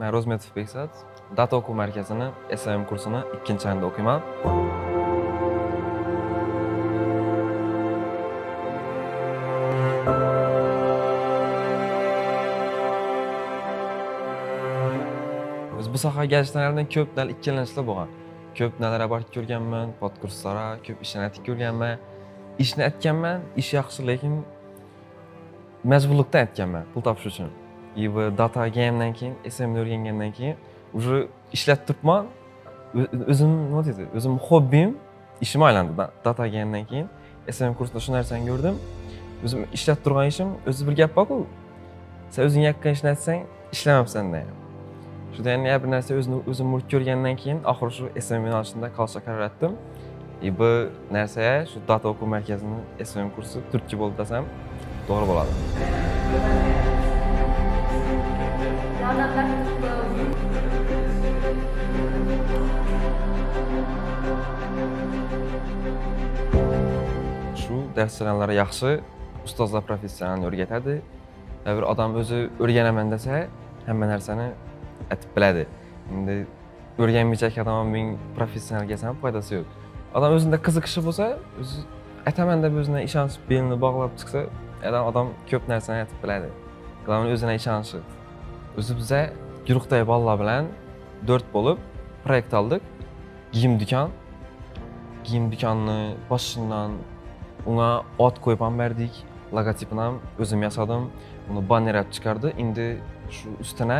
Men Rozmetov Behzod, Data o'quv markazini SMM kursini 2-oyinda o'qiyman. Biz bu sohaga kelishdan oldin ko'p ikkilanishlar bo'lgan. Ko'p nalarga borib ko'rganman, podkurslara, ko'p ishni aytib ko'rganman. İşni aytganman, ish yaxshi, lekin majburlikdan aytganman, pul topish uchun. Bu data o'rgangandan keyin, SMM o'rgangandan keyin уже ishlatib turibman. O'zim nima deydi? O'zim hobbim ishimga aylandi. Data o'rgangandan keyin SMM kursida shu narsani ko'rdim. O'zim ishlatib turgan ishim, o'zi bir gap bor-ku. Sen o'zing yaqqan ishni aytsang, ishlamabsan deydi. Shunda yana bir narsa o'zim ko'rgandan keyin oxiri shu SMM yo'nalishida qolishga qaror qildim. Bu narsaga shu data o'quv markazining SMM kursi turtki bo'ldi desam to'g'ri bo'ladi. Shu darslarlar yaxshi, ustozlar professional o'rgatadi. Bir odam o'zi o'rganaman desa, hamma narsani aytib biladi. Endi o'rganmayotgan odamning professionalga ham foydasi yo'q. Adam o'zida qiziqishi bo'lsa, o'zi aytaman deb o'ziga ishonch belini bog'lab chiqsa, odam ko'p narsani aytib biladi. Qolgan o'ziga ishonchi. O'zi biz guruhdagi bolalar bilan 4 bo'lib proyekt oldik. Giyim do'kon. Giyim do'konini boshidan unga ot qo'yib ham berdik. Logotipini ham o'zim yasadim. Uni banner olib chiqardi. Endi shu ustuna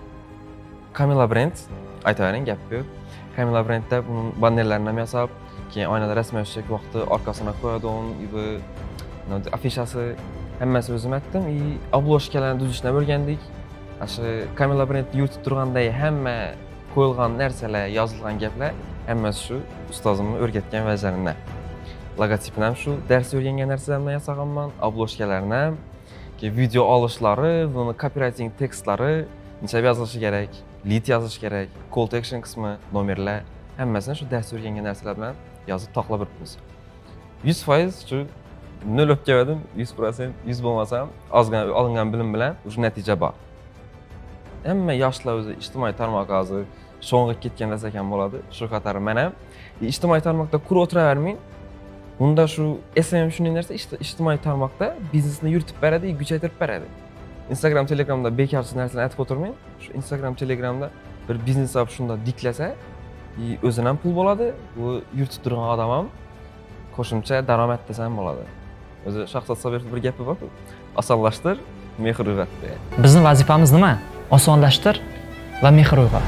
Camilla brand aytavering gap yo'q. Camilla brandda bu bannerlarni ham yasab, keyin oynada rasm yoshak vaqti orqasına qo'yadigan, afishasi hammasi o'zim aytdim. Obloshkalarni tuzishni o'rgandik. Shu Camilla brand yurtib turgandagi hamma qo'yilgan narsalar, yozilgan gaplar hammasi shu ustozimning o'rgatgan bajarimdan. Logotipini ham shu dars o'rgangan narsalardan yasaganman, obloshkalarni ham, video olishlari, buni copywriting tekstlari, necha yozilishi kerak, lead yozish kerak, call to action qismi, nomerlar, hammasini shu dars o'rgangan narsalar bilan yozib to'qlab o'tibmiz. 100% shu 0 olib keldim, 100%, 100 bo'lmasam, ozgina olingan bilim bilan shu natija bor. Hamma yoshlar o'zi ijtimoiy tarmoq hozir sho'ng'ib ketgan desa ham bo'ladi. Shu qatori men ham ijtimoiy tarmoqda qurib o'tiravermang. Bunda shu SMM shunday narsa, ijtimoiy tarmoqda biznesni yuritib beradi, kuchaytirib beradi. Instagram, Telegramda bekorsiz narsalarni aytib o'tirmang. Shu Instagram, Telegramda bir biznes olib shunda diklasa, o'zidan ham pul bo'ladi, bu yurtib turgan odam ham qo'shimcha daromad desam bo'ladi. O'zi Shahzod Sobirov bir gapi bor-ku, osonlashtir, mehr uyg'ot degan. Bizning vazifamiz nima? Osonlashtir va mehr uyg'ot.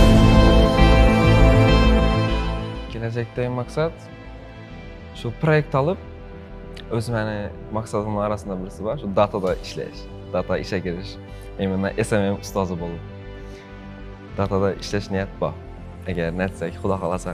Kelajakdagi maqsad shu proyekt olib, o'z meni maqsadimning orasida birisi bor, shu datada ishlash, data ishga kirish. Mendan SMM ustozi bo'lib. Datada ishlash niyat bor. Agar natsak, xudo xolasa.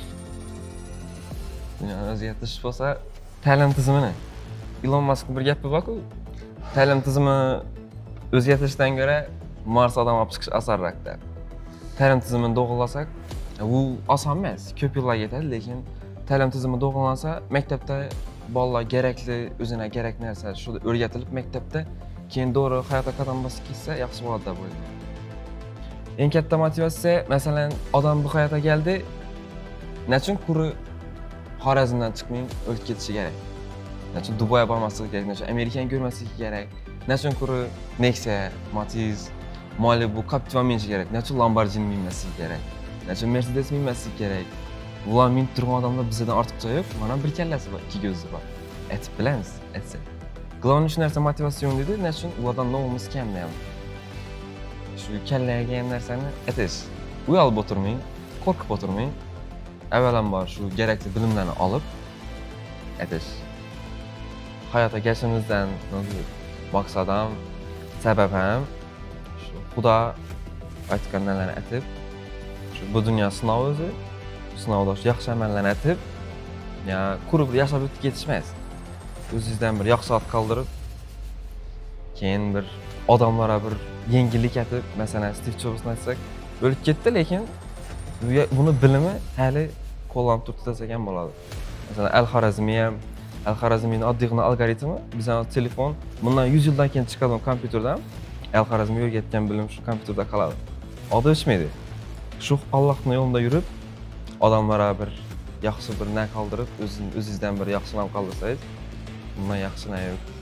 Dunyoni o'zgartirish bo'lsa, ta'lim tizimini. Elon Muskning bir gapi bor-ku, ta'lim tizimi o'zgartirishdan ko'ra Mars odam olib chiqish osonroq deb. Ta'lim tizimini to'g'rilasak, bu oson emas, ko'p yillar ketadi, lekin ta'lim tizimi to'g'rilansa, maktabda bolalar kerakli, o'zina kerak narsa shu o'rgatilib maktabda, keyin to'g'ri hayotga qadam bosib ketsa, yaxshi bo'ladi deb o'ylayman. Eng katta motivatsiya, masalan, odam bu hayotga keldi, nechun kuri Xorazmdan chiqmay o'lib ketishi kerak? Nechun Dubayga bormasligi kerak? Nechun Amerikani ko'rmasligi kerak? Nechun kuri Nexia, Matiz, Malibu, Captiva minishi kerak? Nechun Lamborghini minmasligi kerak? Nechun Mercedes minmasligi kerak? Ular minib turgan odamlar bizdan ortiqcha yo'q. Mana bir kallasi bor, ikki ko'zi bor. Aytib bilamiz, aytsa. Global shu narsa motivatsion dedi, nechun ulardan nomimiz kam deyapman. Shu kallaga ham narsani aytish. Uyalib o'tirmang, qo'rqib o'tirmang. Avvalambor shu kerakli bilimlarni olib aytish. Hayotga kelishimizdan maqsadim, sababim shu Xudo aytgan narsalarni aytib, shu bu dunyo sinov o'zi, sinovda yaxshi amallarni aytib, ya qurib yashab o'tib ketish emas. O'zingizdan bir yaxshi ot qoldirib, keyin bir odamlarga bir yengillik aytib, masalan, Steve Jobsni aytsak, o'lib ketdi, lekin buni bilimi hali qo'llanib turibdi desak ham bo'ladi. Masalan, Al-Xorazmiyning oddiy algoritmi, bizning telefon bundan 100 yildan keyin chiqadigan kompyuterdan Al-Xorazmiy o'rgatgan bilim shu kompyuterda qoladi. adı içmeydi. Şu Allah'ın yolunda yürüp adamlara bir yaxşı bir nə qaldırıb özünüzdən bir yaxşı nam qaldırsaydınız, bundan yaxşı nə yox.